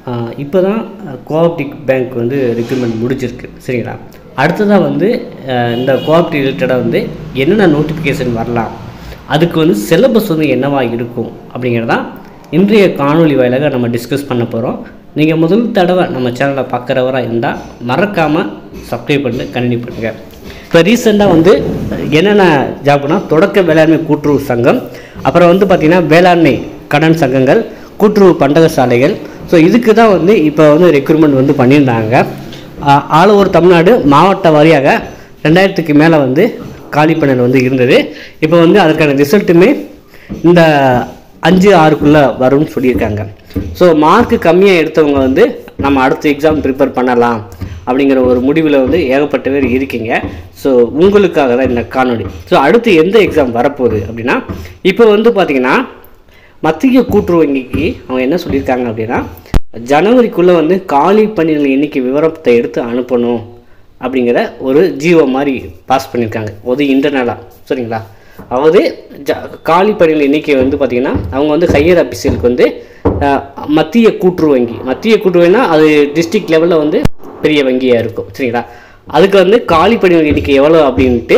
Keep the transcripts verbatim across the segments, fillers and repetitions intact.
இப்போ தான் கோஆப்டிக் பேங்க் வந்து ரெக்ரூட்மெண்ட் முடிஞ்சிருக்கு சரிங்களா. அடுத்ததாக வந்து இந்த கோஆப்டிக் ரிலேட்டடாக வந்து என்னென்ன நோட்டிஃபிகேஷன் வரலாம், அதுக்கு வந்து சிலபஸ் வந்து என்னவாக இருக்கும் அப்படிங்கிறதான் இன்றைய காணொலி வாயிலாக நம்ம டிஸ்கஸ் பண்ண போகிறோம். நீங்கள் முதல் தடவை நம்ம சேனலை பார்க்குறவராக இருந்தால் மறக்காமல் சப்ஸ்கிரைப் பண்ணி கண்டினியூ பண்ணுங்கள். இப்போ ரீசெண்டாக வந்து என்னென்ன ஜாப்னா தொடக்க வேளாண்மை கூட்டுறவு சங்கம், அப்புறம் வந்து பார்த்திங்கன்னா வேளாண்மை கடன் சங்கங்கள், கூட்டுறவு பண்டக சாலைகள். ஸோ இதுக்கு தான் வந்து இப்போ வந்து ரெக்ரூட்மெண்ட் வந்து பண்ணியிருந்தாங்க. ஆல் ஓவர் தமிழ்நாடு மாவட்ட வாரியாக ரெண்டாயிரத்துக்கு மேலே வந்து காலி பணிகள் வந்து இருந்தது. இப்போ வந்து அதுக்கான ரிசல்ட்டுமே இந்த அஞ்சு ஆறுக்குள்ளே வரும்னு சொல்லியிருக்காங்க. ஸோ மார்க்கு கம்மியாக எடுத்தவங்க வந்து நம்ம அடுத்த எக்ஸாம் ப்ரிப்பேர் பண்ணலாம் அப்படிங்கிற ஒரு முடிவில் வந்து ஏகப்பட்ட பேர் இருக்கீங்க. ஸோ உங்களுக்காக தான் இந்த காணொலி. ஸோ அடுத்து எந்த எக்ஸாம் வரப்போகுது அப்படின்னா, இப்போ வந்து பார்த்திங்கன்னா மத்திய கூட்டுறவு வங்கிக்கு அவங்க என்ன சொல்லியிருக்காங்க அப்படின்னா, ஜனவரிக்குள்ளே வந்து காலி பணிகள் எண்ணிக்கை விவரத்தை எடுத்து அனுப்பணும் அப்படிங்கிற ஒரு ஜியோ மாதிரி பாஸ் பண்ணியிருக்காங்க. ஒரு இன்டர்னலாக சரிங்களா. அதாவது ஜ காலி பணிகள் எண்ணிக்கை வந்து பார்த்திங்கன்னா அவங்க வந்து ஹையர் அபிஷியலுக்கு வந்து மத்திய கூட்டுறவு வங்கி, மத்திய கூட்டுறவு வங்கினா அது டிஸ்ட்ரிக்ட் லெவலில் வந்து பெரிய வங்கியாக இருக்கும் சரிங்களா. அதுக்கு வந்து காலி பணிகள் எண்ணிக்கை எவ்வளோ அப்படின்ட்டு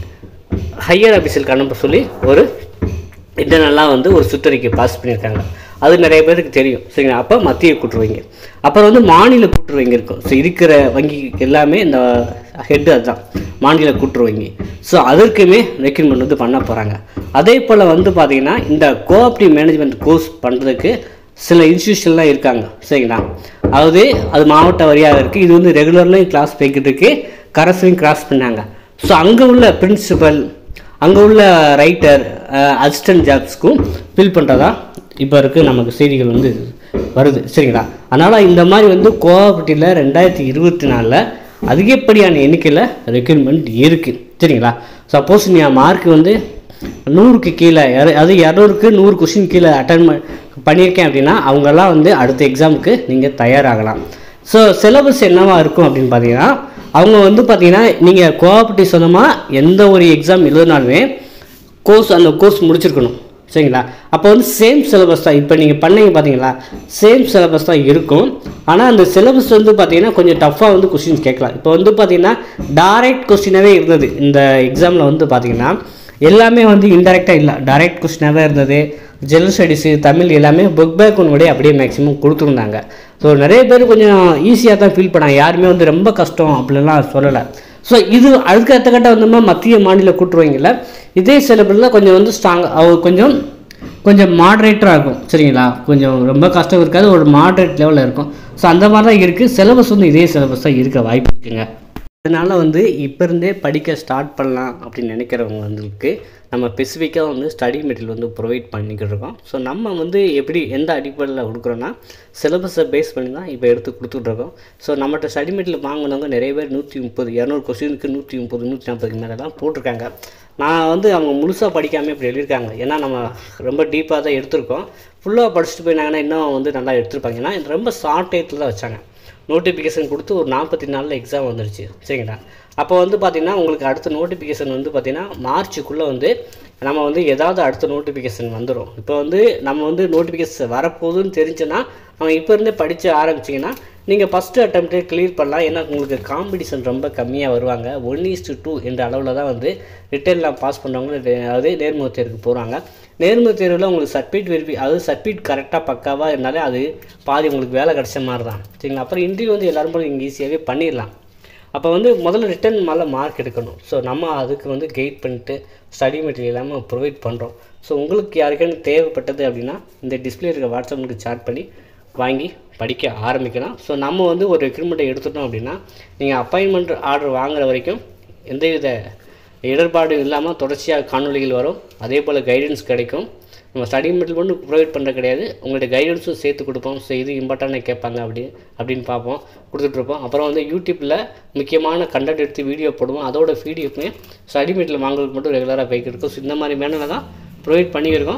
ஹையர் அபிஷியலுக்கு அனுப்ப சொல்லி ஒரு இன்டர்னலாக வந்து ஒரு சுற்றறிக்கை பாஸ் பண்ணியிருக்காங்க. அது நிறைய பேருக்கு தெரியும் சரிங்களா. அப்போ மத்திய கூட்டுறவு வங்கி, அப்புறம் வந்து மாநில கூட்டுறவு வங்கி இருக்கும். ஸோ இருக்கிற வங்கி எல்லாமே இந்த ஹெட்டு அதுதான் மாநில கூட்டுறவு வங்கி. ஸோ அதற்குமே ரெக்ரூட்மெண்ட் வந்து பண்ண போகிறாங்க. அதே போல் வந்து பார்த்திங்கன்னா இந்த கோஆப்டிவ் மேனேஜ்மெண்ட் கோர்ஸ் பண்ணுறதுக்கு சில இன்ஸ்டியூஷன்லாம் இருக்காங்க சரிங்களா. அதாவது அது மாவட்ட வரியாக இருக்குது. இது வந்து ரெகுலர்லையும் கிளாஸ் போய்கிட்டு கரஸ்லையும் கிராஸ் பண்ணாங்க. ஸோ அங்கே உள்ள பிரின்சிபல், அங்கே உள்ள ரைட்டர், அசிஸ்டன்ட் ஜாப்ஸ்க்கும் ஃபில் பண்ணுறதா இப்போ இருக்குது நமக்கு செய்திகள் வந்து வருது சரிங்களா. அதனால் இந்த மாதிரி வந்து கோஆப்டிவில் ரெண்டாயிரத்தி இருபத்தி நாலில் அதிகப்படியான எண்ணிக்கையில் ரெக்ரூட்மெண்ட் இருக்குது சரிங்களா. சப்போஸ் நீங்கள் மார்க் வந்து நூறுக்கு கீழே, அது இரநூறுக்கு நூறு கொஸ்டின் கீழே அட்டன் பண்ணியிருக்கேன் அப்படின்னா அவங்கெல்லாம் வந்து அடுத்த எக்ஸாமுக்கு நீங்கள் தயாராகலாம். ஸோ சிலபஸ் என்னவாக இருக்கும் அப்படின்னு பார்த்தீங்கன்னா, அவங்க வந்து பார்த்திங்கன்னா நீங்கள் கோஆப்டிவ் சொந்தமாக எந்த ஒரு எக்ஸாம் எழுதினாலுமே கோர்ஸ் அந்த கோர்ஸ் முடிச்சிருக்கணும் சரிங்களா. அப்போ வந்து சேம் சிலபஸ் தான். இப்போ நீங்கள் பண்ணீங்க பார்த்தீங்களா, சேம் சிலபஸ் தான் இருக்கும். ஆனால் அந்த சிலபஸ் வந்து பார்த்திங்கன்னா கொஞ்சம் டஃப்பாக வந்து கொஸ்டின்ஸ் கேட்கலாம். இப்போ வந்து பார்த்திங்கன்னா டைரக்ட் கொஸ்டினாகவே இருந்தது இந்த எக்ஸாமில். வந்து பார்த்திங்கன்னா எல்லாமே வந்து இன்டெரக்டாக இல்லை, டைரக்ட் கொஸ்டினாகவே இருந்தது. ஜெனரல் ஸ்டடீஸு, தமிழ் எல்லாமே புக் பேக் ஒன்னுடைய அப்படியே மேக்ஸிமம் கொடுத்துருந்தாங்க. ஸோ நிறைய பேர் கொஞ்சம் ஈஸியாக தான் ஃபீல் பண்ணாங்க, யாருமே வந்து ரொம்ப கஷ்டம் அப்படிலாம் சொல்லலை. ஸோ இது அதுக்கு அடுத்த கட்ட வந்தோம்னா மத்திய மாநில கூட்டுறவங்கில் இதே சிலபஸில் கொஞ்சம் வந்து ஸ்ட்ராங், அவங்க கொஞ்சம் கொஞ்சம் மாட்ரேட்டராக இருக்கும் சரிங்களா. கொஞ்சம் ரொம்ப கஷ்டம் இருக்காது, ஒரு மாட்ரேட் லெவலில் இருக்கும். ஸோ அந்த மாதிரி தான் இருக்குது. சிலபஸ் வந்து இதே சிலபஸ் தான் இருக்க வாய்ப்பு இருக்குங்க. அதனால் வந்து இப்போ இருந்தே படிக்க ஸ்டார்ட் பண்ணலாம் அப்படின்னு நினைக்கிறவங்க வந்துருக்கு நம்ம ஸ்பெசிஃபிக்காக வந்து ஸ்டடி மெட்டீரியல் வந்து ப்ரொவைட் பண்ணிக்கிட்டு இருக்கோம். ஸோ நம்ம வந்து எப்படி எந்த அடிப்படையில் கொடுக்குறோன்னா சிலபஸை பேஸ் பண்ணி தான் இப்போ எடுத்து கொடுத்துட்ருக்கோம். ஸோ நம்மகிட்ட ஸ்டடி மெட்டீரியல் வாங்கினவங்க நிறைய பேர் நூற்றி முப்பது இரநூறு கொஸ்டினுக்கு நூற்றி முப்பது நூற்றி நாற்பதுக்கு மேலே தான் போட்டிருக்காங்க. நான் வந்து அவங்க முழுசாக படிக்காமல் இப்படி எழுதியிருக்காங்க. ஏன்னா நம்ம ரொம்ப டீப்பாக தான் எடுத்திருக்கோம். ஃபுல்லாக படிச்சுட்டு போயினாங்கன்னா இன்னும் வந்து நல்லா எடுத்துருப்பாங்க. ஏன்னா ரொம்ப ஷார்ட் டைத்தில் தான் வச்சாங்க. நோட்டிஃபிகேஷன் கொடுத்து ஒரு நாற்பத்தி நாலில் எக்ஸாம் வந்துடுச்சு சரிங்களா. அப்போ வந்து பார்த்திங்கன்னா உங்களுக்கு அடுத்த நோட்டிஃபிகேஷன் வந்து பார்த்திங்கன்னா மார்ச்சுக்குள்ளே வந்து நம்ம வந்து ஏதாவது அடுத்த நோட்டிஃபிகேஷன் வந்துடும். இப்போ வந்து நம்ம வந்து நோட்டிஃபிகேஷன் வரப்போகுதுன்னு தெரிஞ்சுன்னா நம்ம இப்போ இருந்தே படித்து ஆரம்பிச்சிங்கன்னா நீங்கள் ஃபஸ்ட்டு அட்டெம்ப்டே கிளியர் பண்ணலாம். ஏன்னா உங்களுக்கு காம்படிஷன் ரொம்ப கம்மியாக வருவாங்க. ஒன் ஈஸ்டு டூ என்ற அளவில் தான் வந்து ரிட்டர்ன்லாம் பாஸ் பண்ணுறவங்க அதே நேர்முக தேர்வுக்கு போகிறாங்க. நேர்முக தேர்வில் உங்களுக்கு சர்டிஃபிகேட் வெரிஃபை, அதாவது சர்டிஃபிகேட் கரெக்டாக பக்காவாக இருந்தாலே அது பாதி உங்களுக்கு வேலை கிடச்ச மாதிரி தான் சரிங்களா. அப்புறம் இன்டர்வியூ வந்து எல்லோரும் போல இங்கே ஈஸியாகவே பண்ணிடலாம். அப்போ வந்து முதல்ல ரிட்டன் மேலே மார்க் எடுக்கணும். ஸோ நம்ம அதுக்கு வந்து கைட் பண்ணிட்டு ஸ்டடி மெட்டீரியல் எல்லாமே ப்ரொவைட் பண்ணுறோம். ஸோ உங்களுக்கு யாருக்கான தேவைப்பட்டது அப்படின்னா இந்த டிஸ்பிளே இருக்க வாட்ஸ்அப் உங்களுக்கு சாட் பண்ணி வாங்கி படிக்க ஆரம்பிக்கலாம். ஸோ நம்ம வந்து ஒரு ரெக்ரூட்மெண்ட்டை எடுத்துட்டோம் அப்படின்னா நீங்கள் அப்பாயின்மெண்ட் ஆர்டர் வாங்குற வரைக்கும் எந்தவித இடர்பாடும் இல்லாமல் தொடர்ச்சியாக காணொலிகள் வரும். அதே போல் கைடன்ஸ் கிடைக்கும். நம்ம ஸ்டடி மெட்டீரியல் மட்டும் ப்ரொவைட் பண்ணுற கிடையாது, உங்களுடைய கைடன்ஸும் சேர்த்து கொடுப்போம். ஸோ இது இம்பார்ட்டண்ட்டாக கேட்பாங்க அப்படி அப்படின்னு பார்ப்போம், கொடுத்துட்ருப்போம். அப்புறம் வந்து யூடியூப்பில் முக்கியமான கண்டென்ட் எடுத்து வீடியோ போடுவோம். அதோட வீடியோக்குமே ஸ்டடி மெட்டீரியல் வாங்குறதுக்கு மட்டும் ரெகுலராக போய்க்கு இருக்கும். ஸோ இந்த மாதிரி மேனில் தான் ப்ரொவைட் பண்ணியிருக்கோம்.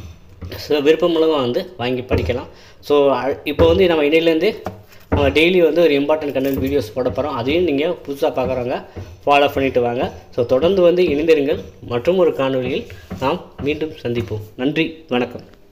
ஸோ விருப்பம் மூலமாக வந்து வாங்கி படிக்கலாம். ஸோ இப்போ வந்து நம்ம இடையிலேருந்து நம்ம டெய்லி வந்து ஒரு இம்பார்ட்டன்ட் கண்டென்ட் வீடியோஸ் போட போகிறோம். அதையும் நீங்கள் புதுசாக பார்க்குறவங்க ஃபாலோ பண்ணிவிட்டு வாங்க. ஸோ தொடர்ந்து வந்து இணைந்திருங்கள். மற்றும் ஒரு காணொலியில் நாம் மீண்டும் சந்திப்போம். நன்றி, வணக்கம்.